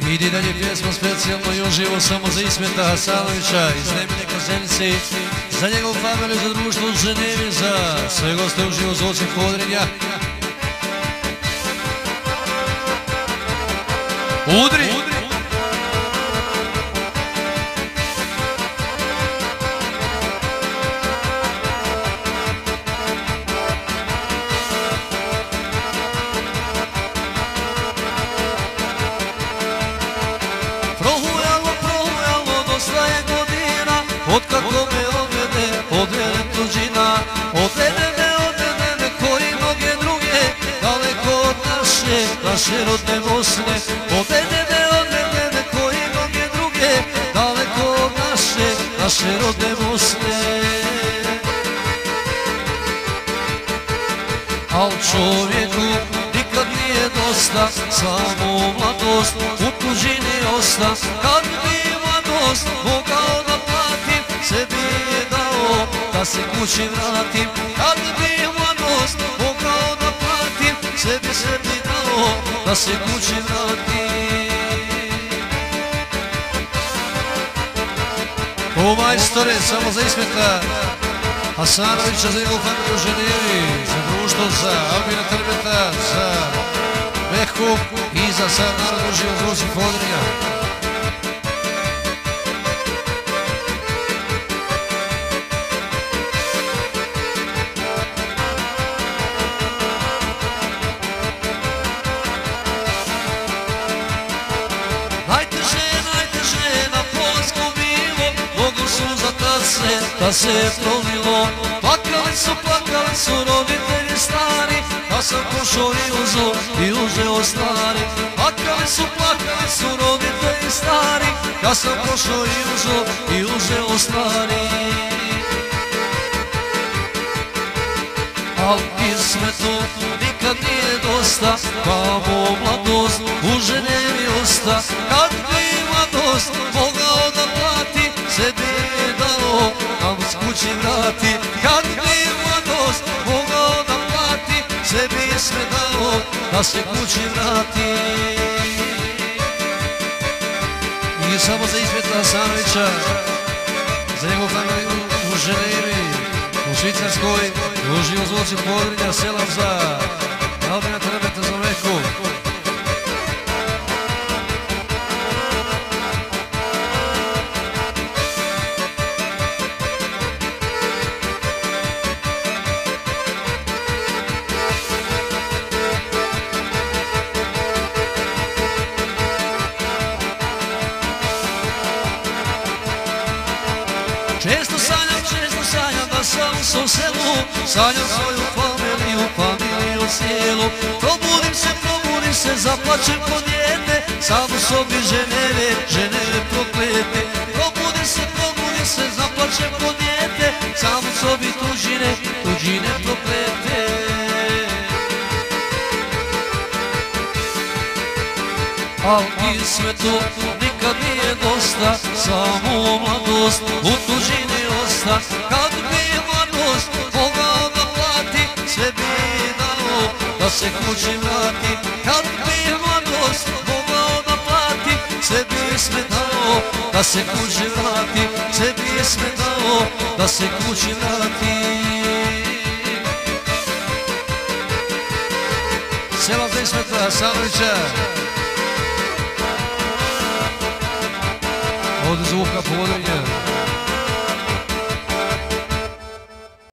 Ide dalje pjesma specijalno i uživo samo za Ismeta Hasanovića iz Nemine Kazenice, za njegovu familiju, za društvo u Ženevi, za sve goste uživo za Osip Podrinja. Udri! Otkako me odvede tuđina, odvede me koji mnoge druge, daleko od naše rodne Bosne. Odvede me koji mnoge druge, daleko od naše rodne Bosne. Al čovjeku nikad nije dosta, samo mladost u tuđini osta. Kad bi mladost mogao da platim, sebi je dao da se kući vratim. Kad bi mladost mogao da platim, sebi dao da se kući vratim. O majstore, samo za Ismeta Hasanovića, za njegovu familiju u Ženevi, za društvo, za Albina Trbeta, za Mehu i za sad narod uživo za Osip Podrinja. Najteže na Polskom bilo, mnogo suza da se prolilo. Plakali su roditelji stari, da sam pošao i uzeo stari. Plakali su roditelji stari, da sam pošao i uzeo stari. Al Ismetu nikad nije dosta, kamo mladost u Ženevi osta. Kad bi mladost mogao da plati, sebi je dao da mu s kući vrati. Kad bi mladost mogao da plati, sebi je sve dao da se kući vrati. I samo za Ismeta Hasanovića, za njegovu familiju u Ženevi, u Švicarskoj, uživo za Osip Podrinja, sela za Albina Trbeta, za Mehu. Često sanjam da sam u svom selu, sanjam svoju familiju cijelu. Probudim se, zaplačem ko dijete, sam u sobi Ženeve proklete. Probudim se, zaplačem ko dijete, sam u sobi tuđine proklete. Al Ismetu nikad nije dosta, samo mladost u tuđini osta. Kad bi mladost mogao da plati, sve bi dao da se kući vrati. Kad bi mladost mogao da plati, sve bi sve dao da se kući vrati. Sve bi sve dao da se kući vrati. Sela za Ismeta Hasanovića, od Zvuka Podrinja.